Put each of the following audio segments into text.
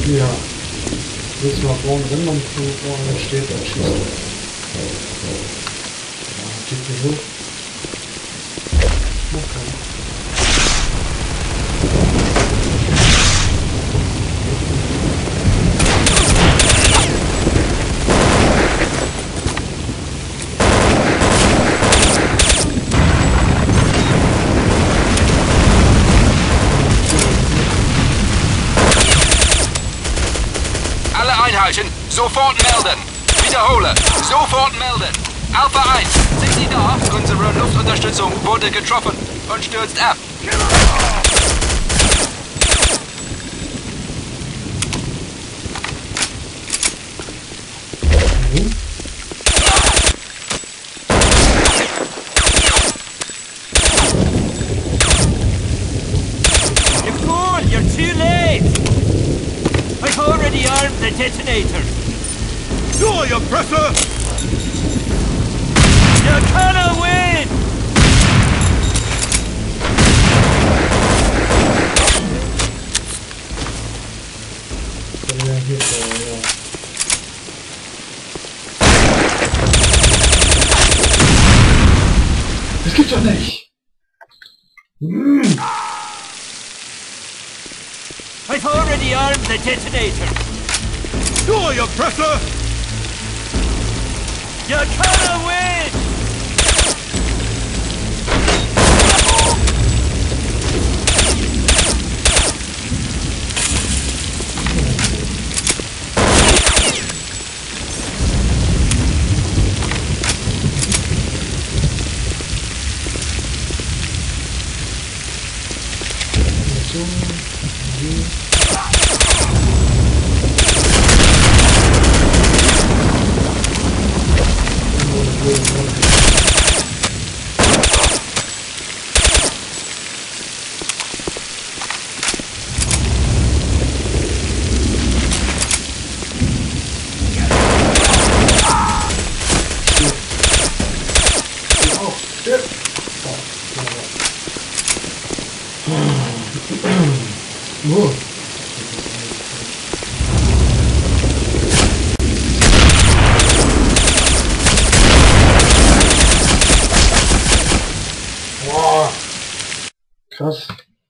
Ja. Jetzt mal vorne rennen und vorne steht und schießt. Ja, geht hier hoch. Okay. Einheiten, sofort melden. Wiederhole, sofort melden. Alpha 1, sind Sie da? Unsere Luftunterstützung wurde getroffen und stürzt ab. You fool! You're too late! I've already armed the detonator! You're your oppressor! You cannot win! Ja, hier vor, ja. Das gibt's doch nicht! I've already armed the detonator! You're your oppressor! You cannot win! Oh. Boah. Krass.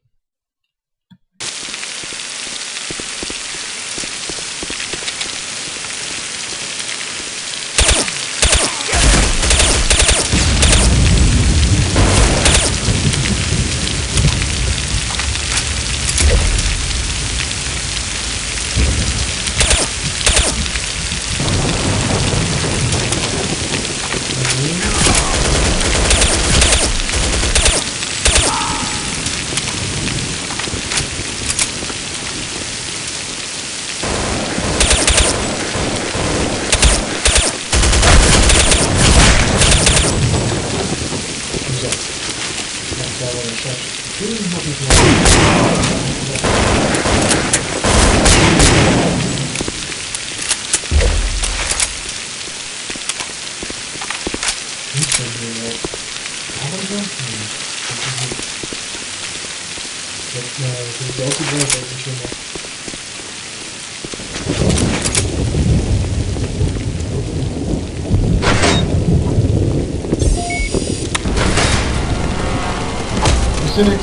Cynic.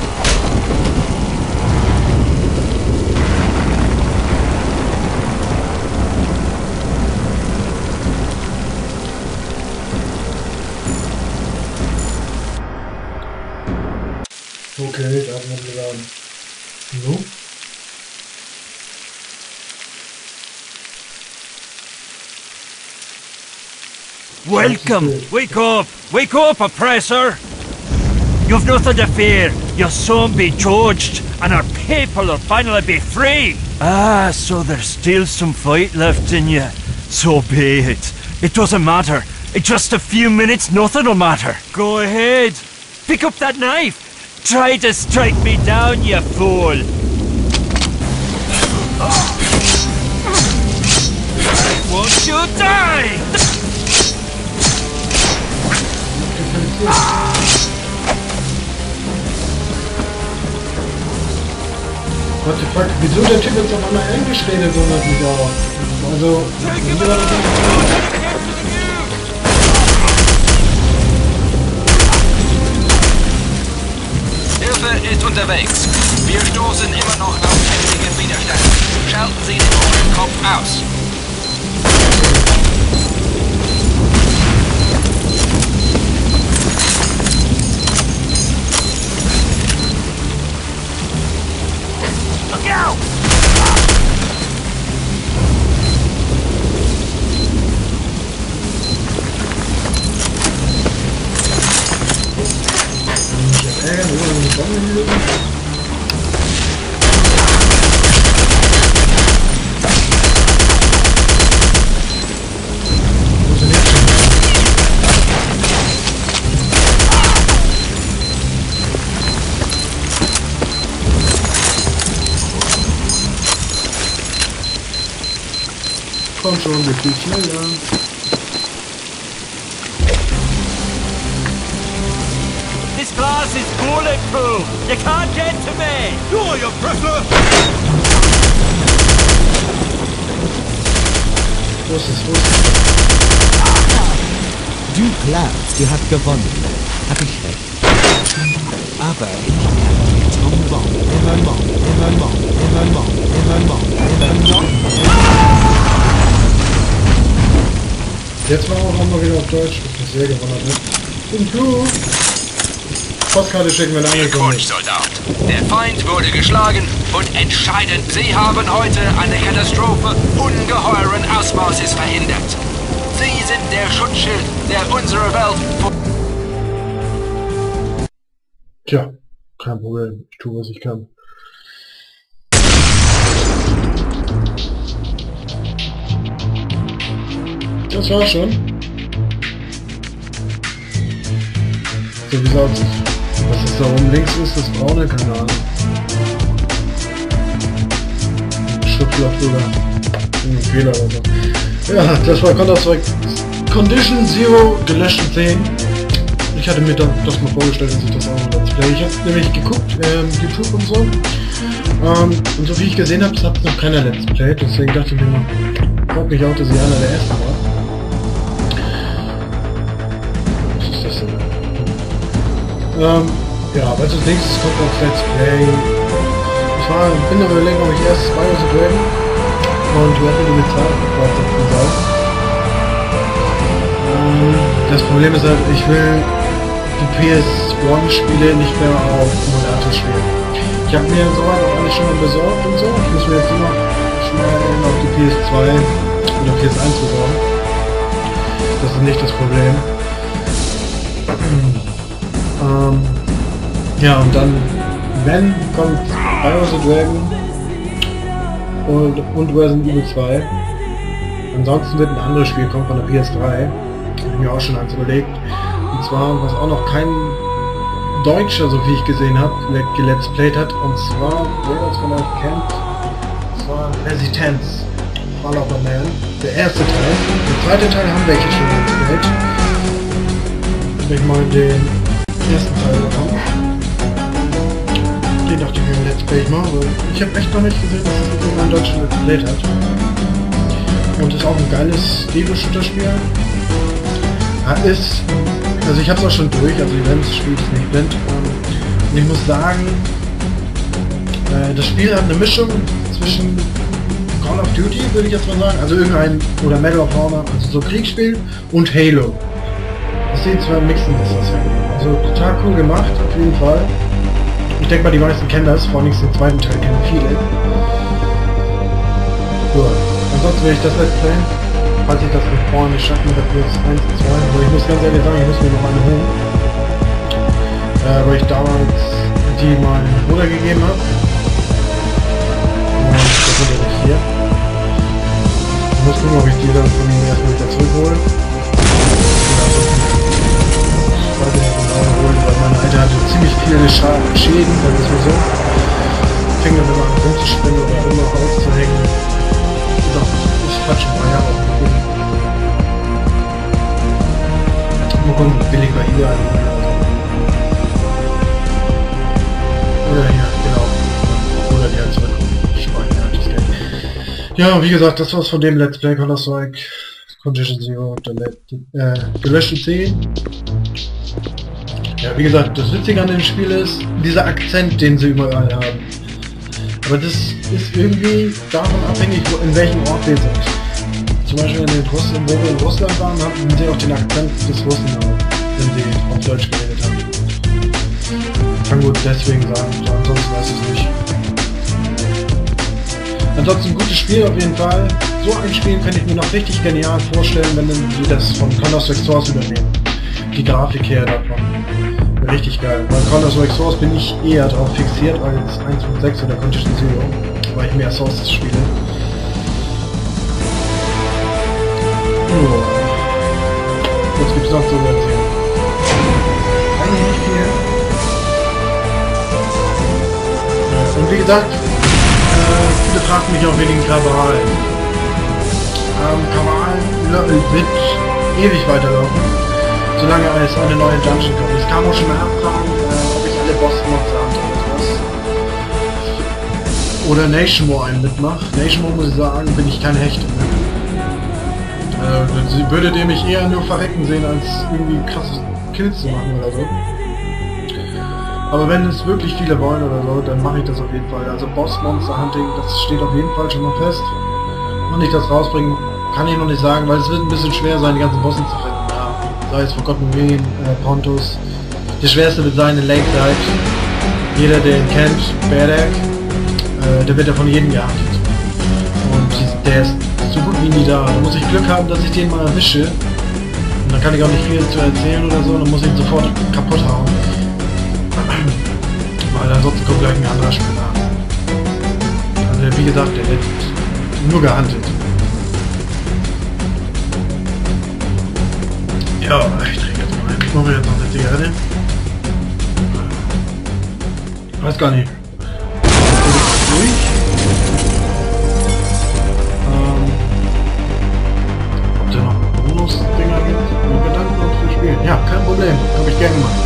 Okay, da haben wir geladen. So. Welcome! Wake up! Wake up, oppressor! You've nothing to fear. You'll soon be judged, and our people will finally be free. Ah, so there's still some fight left in you. So be it. It doesn't matter. In just a few minutes, nothing'll matter. Go ahead. Pick up that knife. Try to strike me down, you fool. Won't you die? What the fuck? Wieso der Typ jetzt auf einmal Englisch redet, wundert mich auch. Also, wieso war das denn? Hilfe ist unterwegs. Wir stoßen immer noch auf heftigen Widerstand. Schalten Sie den Ohrenkopf aus. Look out! Komm schon, wir viel schneller. This glass is bulletproof! You can't get to me! You're your oppressor! Wo ist es? Du glaubst, du hast gewonnen. Hab ich recht. Aber ich kann Tom Bomb immer noch, immer noch, immer noch, immer noch, immer noch. Jetzt war auch mal wieder auf Deutsch, ich bin sehr gewundert. Guten Flug! Postkarte schicken, wenn angekommen Glückwunsch, ist. Soldat. Der Feind wurde geschlagen und entscheidend. Sie haben heute eine Katastrophe ungeheuren Ausmaßes verhindert. Sie sind der Schutzschild, der unsere Welt... Tja, kein Problem. Ich tue, was ich kann. Das war schon. So, wie schaut es? Was ist da oben links ist, das braune, keine Ahnung. Schriftloch drüber. Ein Fehler oder so. Ja, das war Counter-Strike Condition Zero gelöscht in 10. Ich hatte mir das mal vorgestellt, dass ich das auch im Let's Play. Ich habe nämlich geguckt, YouTube und so. Und so wie ich gesehen habe, hat es noch keiner Let's Play. Deswegen dachte ich mir, freut mich auch, dass ich einer der ersten war. Was ist das denn? Ja, was als nächstes kommt als Let's Play. Ich bin am überlegen, ob ich erst BioS Dragon und Weapon to Metal fortsetzen soll. Das Problem ist halt, ich will die PS1-Spiele nicht mehr auf Emulator spielen. Ich habe mir soweit auch alles schon mal besorgt und so. Ich muss mir jetzt nur noch schnell auf die PS2 oder PS1 besorgen. Das ist nicht das Problem. Ja, und dann, wenn, kommt BioS Dragon und Resident Evil 2. Ansonsten wird ein anderes Spiel kommen von der PS3. Habe ich mir auch schon eins überlegt. Und zwar, was auch noch kein Deutscher, so wie ich gesehen habe, gelet's played hat. Und zwar, wer das von euch kennt, das war Resistance. Fall of a Man. Der erste Teil. Der zweite Teil haben welche schon gespielt. Wenn ich mal den ersten Teil bekommen. Den dachte ich mir im Let's Play mal, aber ich habe echt noch nicht gesehen, dass es irgendwann Deutsch Let's Played hat. Und ist auch ein geiles Ego-Shooter-Spiel. Also ich habe es auch schon durch, also Events spielt es nicht blind. Und ich muss sagen, das Spiel hat eine Mischung zwischen Call of Duty, würde ich jetzt mal sagen, also irgendein, oder Medal of Honor, also so Kriegsspiel, und Halo. Aus den zwei Mixen ist das ja. Also total cool gemacht, auf jeden Fall. Ich denke mal, die meisten kennen das, vor allem den zweiten Teil kennen viele. So, ansonsten will ich das Let's Play, falls ich das nicht vorher nicht schaffe mit der PS1 und 2. Aber ich muss ganz ehrlich sagen, ich muss mir noch eine holen. Weil ich damals die meinem Bruder gegeben habe. Und das sind ja nicht hier. Ich muss gucken, ob ich die dann von ihm erstmal wieder zurückhole. Weil meine Alte hatte ziemlich viele Schäden, dann ist mir so. Finger immer an rumzuspinnen oder immer auszuhängen. Doch, ich quatsch ein paar Jahre auf den Boden. Mal gucken, billig bei eBay. Oder hier, genau. Oder die halt zurück. Ja, wie gesagt, das war's von dem Let's Play Counter-Strike Condition Zero, gelöschte 10. Ja, wie gesagt, das Witzige an dem Spiel ist, dieser Akzent, den sie überall haben. Aber das ist irgendwie davon abhängig, in welchem Ort wir sind. Zum Beispiel wo wir in Russland waren, hatten sie auch den Akzent des Russen, wenn sie auf Deutsch geredet haben. Ich kann gut deswegen sagen, ansonsten weiß ich es nicht. Ansonsten gutes Spiel auf jeden Fall. So ein Spiel kann ich mir noch richtig genial vorstellen, wenn sie das von Counter-Strike Source übernehmen. Die Grafik her davon. Richtig geil. Bei Counter-Strike Source bin ich eher darauf fixiert als 1.6 oder Condition Zero, weil ich mehr Sources spiele. Was gibt's noch zu erzählen? Eigentlich nicht viel. Und wie gesagt, viele fragen mich auch wegen Kabal. Kabal wird ewig weiterlaufen, solange es eine neue Dungeon kommt. Es kam auch schon nachfragen, ob ich alle Boss-Mods habe oder Nation War einen mitmache. Nation War, muss ich sagen, bin ich kein Hecht. Sie würdet ihr mich eher nur verrecken sehen, als irgendwie krasse Kills zu machen oder so. Aber wenn es wirklich viele wollen oder so, dann mache ich das auf jeden Fall. Also Boss-Monster Hunting, das steht auf jeden Fall schon mal fest. Wann ich das rausbringen, kann ich noch nicht sagen, weil es wird ein bisschen schwer sein, die ganzen Bossen zu finden. Ja, sei es Forgotten Green, Pontus. Der schwerste wird sein in Lakeside. Jeder, der ihn kennt, Berdak, der wird ja von jedem gehachtet. Und der ist so gut wie nie da. Da muss ich Glück haben, dass ich den mal erwische. Und dann kann ich auch nicht viel zu erzählen oder so, dann muss ich ihn sofort kaputt hauen. Weil ansonsten kommt gleich ein anderer Spieler an. Also wie gesagt, der wird nur gehandelt. Ja, ich trinke jetzt mal ein. Ich mache jetzt noch eine Zigarette. Ich weiß gar nicht. Ob der noch Bonus-Dinger gibt? Wir bedanken uns fürs Spielen. Ja, kein Problem. Habe ich gerne gemacht.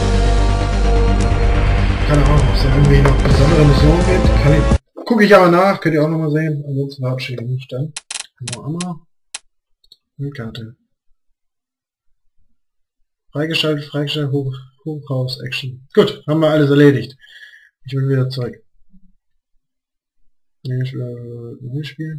Keine Ahnung, ob es da irgendwie noch besondere Missionen gibt. Gucke ich aber nach, könnt ihr auch nochmal sehen. Ansonsten verabschiede ich mich dann. Genau, einmal. Eine Karte. Freigeschaltet, Hochhaus, Action. Gut, haben wir alles erledigt. Ich bin wieder zurück. Ich will spielen.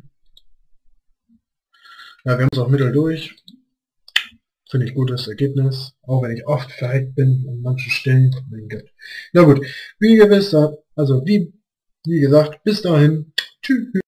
Ja, wir haben es auch mittel durch. Finde ich gutes Ergebnis, auch wenn ich oft verreckt bin an manchen Stellen. Mein Gott. Na gut, wie gesagt, bis dahin. Tschüss.